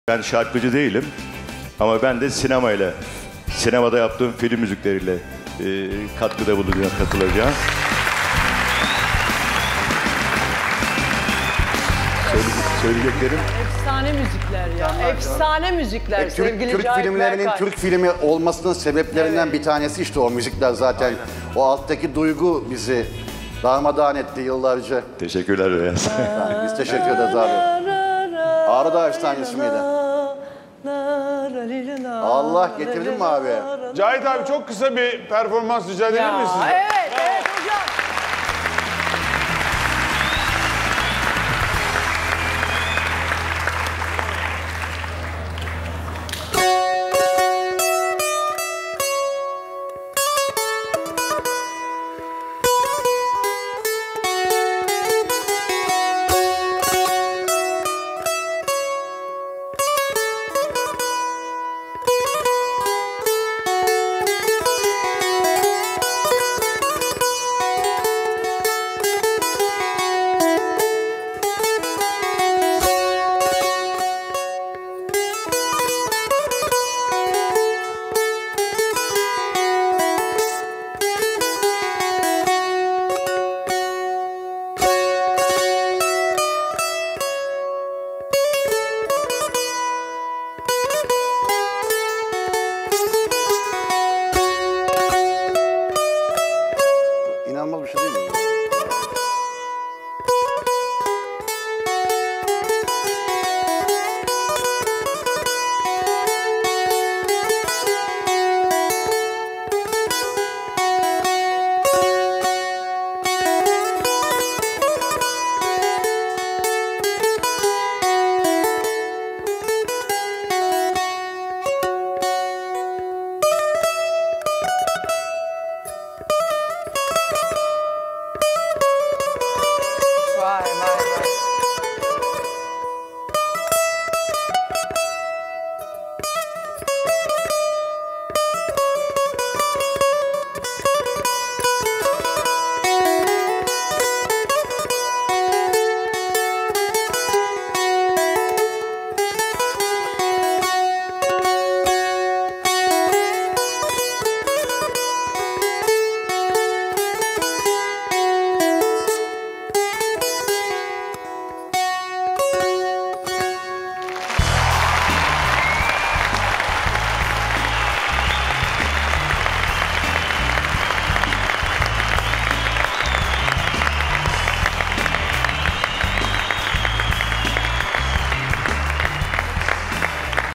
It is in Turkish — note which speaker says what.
Speaker 1: Ben şarkıcı değilim ama ben de sinemada yaptığım film müzikleriyle katkıda bulunacağım, katılacağım. Söyleyeceklerim.
Speaker 2: Efsane müzikler ya. Efsane müzikler sevgili
Speaker 3: Türk
Speaker 2: Cahit
Speaker 3: filmlerinin
Speaker 2: Berkay.
Speaker 3: Türk filmi olmasının sebeplerinden bir tanesi işte o müzikler zaten. Aynen. O alttaki duygu bizi darmadağın etti yıllarca.
Speaker 1: Teşekkürler Beyaz.
Speaker 3: Biz teşekkür ederiz abi. Ağrı Dağı Efsanesi miydi? Allah getirdin mi abi?
Speaker 4: Cahit abi çok kısa bir performans rica edebilir misin?